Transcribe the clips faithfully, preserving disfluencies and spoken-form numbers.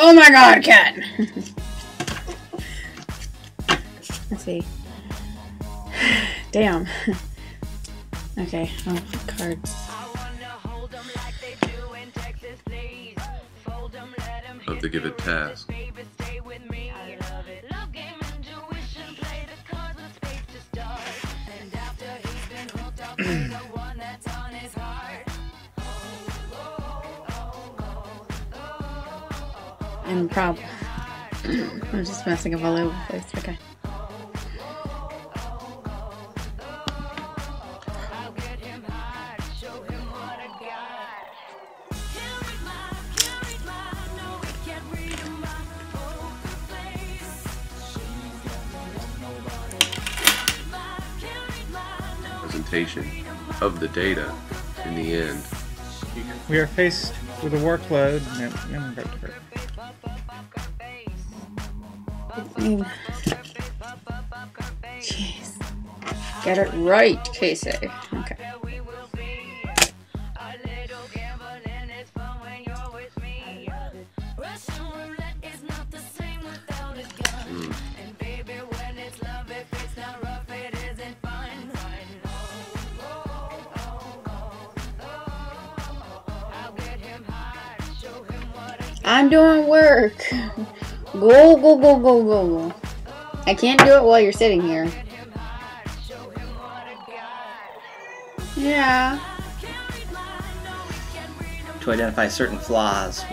Oh my god, cat! Let's see. Damn. Okay, oh, cards. I have to give it task. And prob. I'm just messing up all over the place. Okay. Presentation of the data in the end. We are faced with a workload. No, no, no, no. Jeez. Get it right, Casey. Okay. Mm. I'm doing work. Go, go, go, go, go, go. I can't do it while you're sitting here. Yeah. To identify certain flaws.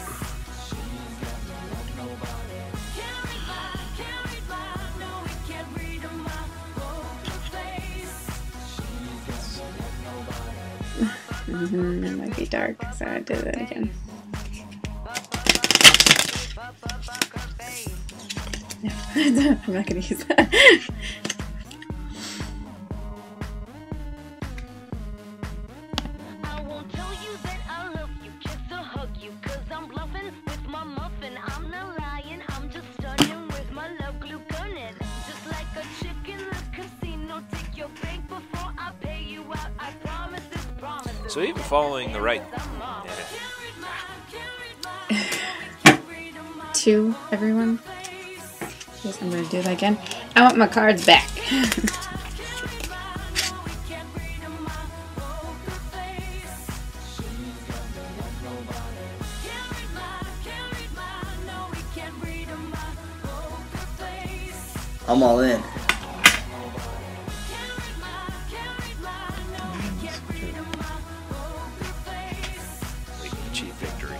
Mm-hmm, it might be dark, so I did it again. No, I'm not gonna use that. I won't tell you that I love you, kiss or hug you, cause I'm bluffing with my muffin. I'm not lying, I'm just stunning with my love glue gunning. Just like a chick in the casino, take your bank before I pay you out. I promise this promise. So even following the right. Two, everyone. Yes, I'm gonna do that again. I want my cards back. I'm all in. We can achieve victory.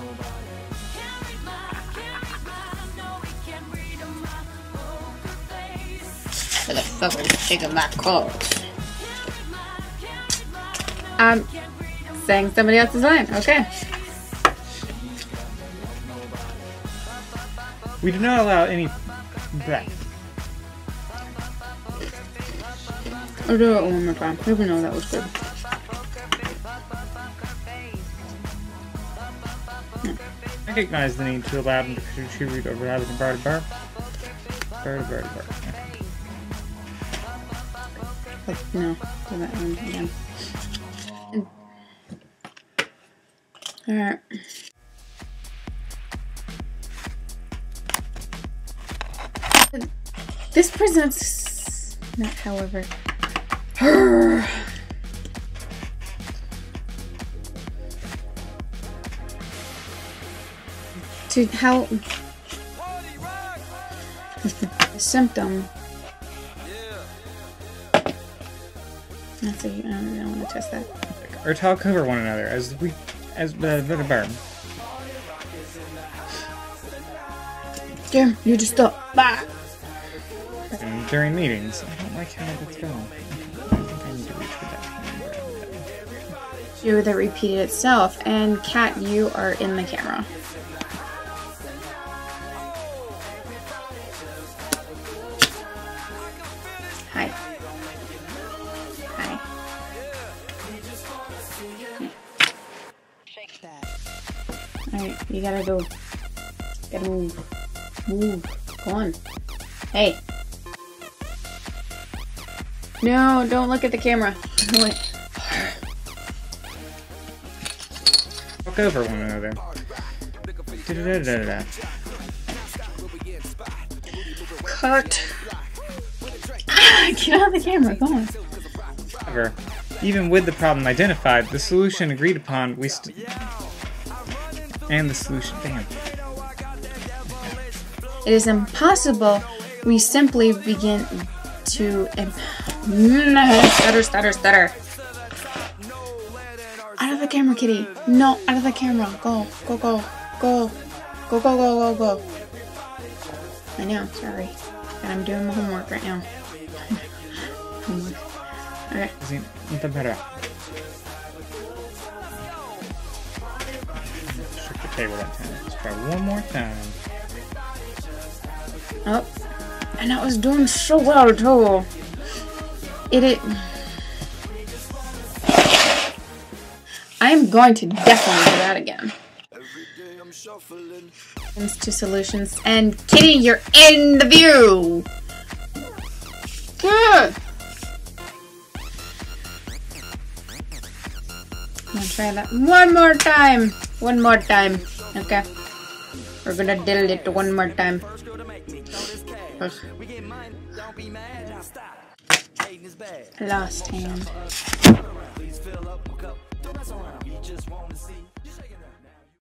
Motherfuckers taking my cards. I'm saying somebody else's line. Okay. We do not allow any breath. I'll do it one more time. Even though that was good. Recognize the need to allow them to contribute over having a bar to bar. Bar to bar to bar. No, do that one again. Alright. This presents not however. To how the symptom. That's a, I don't really want to test that. Or talk over one another as we as the uh, bar. Jim, you just stop. Bah! And during meetings, I don't like how that's going. I think I need to reach for that. You that repeated itself, and Kat, you are in the camera. Hi. Hi. Alright, you gotta go. Gotta move. Move. Go on. Hey. No, don't look at the camera. Wait. Talk over one another. Da-da-da-da-da. Cut. Ah, get out of the camera, go on. However, even with the problem identified, the solution agreed upon, we st- and the solution, damn. It is impossible. We simply begin to imp- stutter, stutter, stutter. Out of the camera, kitty. No, out of the camera. Go, go, go, go, go, go, go, go, go. I know, sorry. And I'm doing my homework right now. Homework. Alright. Sì, non temperà. Shook the table that time. Let's try one more time. Oh. And I was doing so well too. It it I am going to definitely do that again. To solutions, and Kitty, you're in the view. Good. I'm gonna try that one more time. One more time. Okay. We're gonna dill it one more time. Ugh. Lost hand.